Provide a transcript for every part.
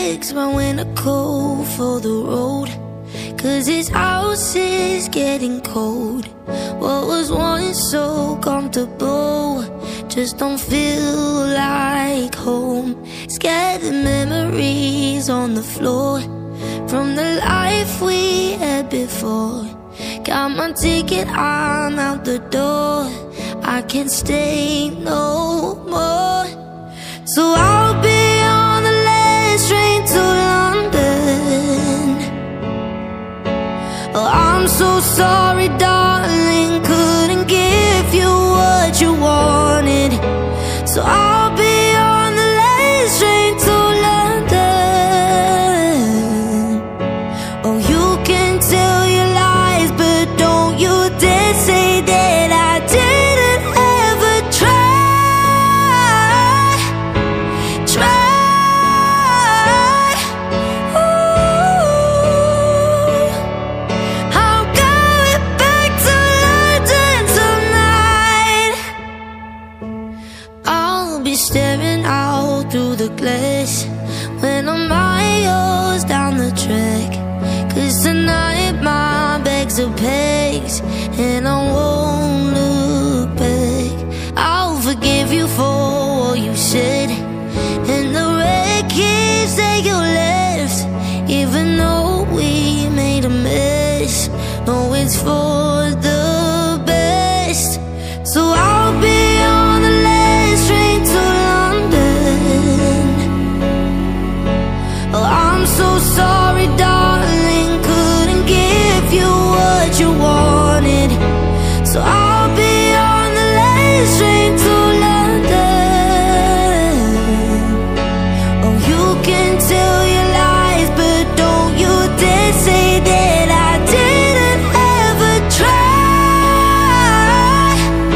fix my winter coat for the road, 'cause this house is getting cold. What was once so comfortable just don't feel like home. Scattered memories on the floor from the life we had before. Got my ticket, I'm out the door. I can't stay no more. So I'll be on the last train to London. Oh, I'm so sorry, darling, couldn't give you what you wanted. So I'll be on the last train to London. Oh, you can tell your lies, but don't you dare say that I didn't ever try. Ooh, I'm going back to London tonight. I'll be staring out through the glass when I'm miles down the track, 'cause tonight my bags are packed and I won't look back. I'll forgive you for what you said and the wreckage that you left. Even though we made a mess, no, it's for the best. So I'll be on the last train to London. Oh, I'm so sorry, darling, couldn't give you what you wanted. So I'll be on the last train to London. Oh, you can tell your lies, but don't you dare say that I didn't ever try.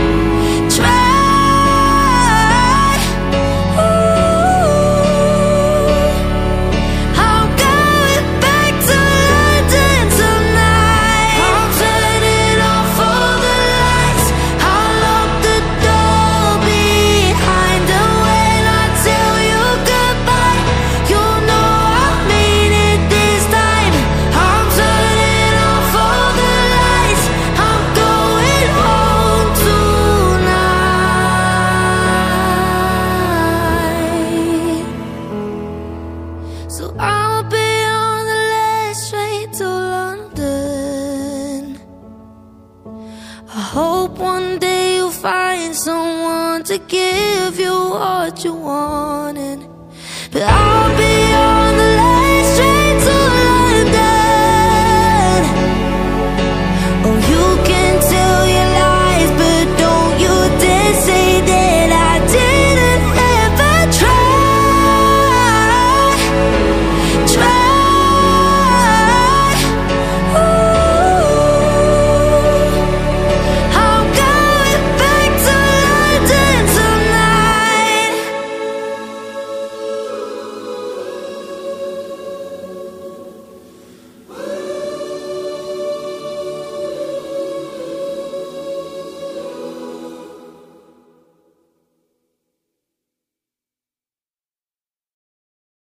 Ooh, I'm going back to London tonight. I'm turning off all the lights, I'll lock the door behind. And when I tell you goodbye, you'll know I mean it this time. I'm turning off all the lights, I'm going home tonight. So I'll be on the last train to London. I hope one day you'll find someone to give you what you wanted. But I'll be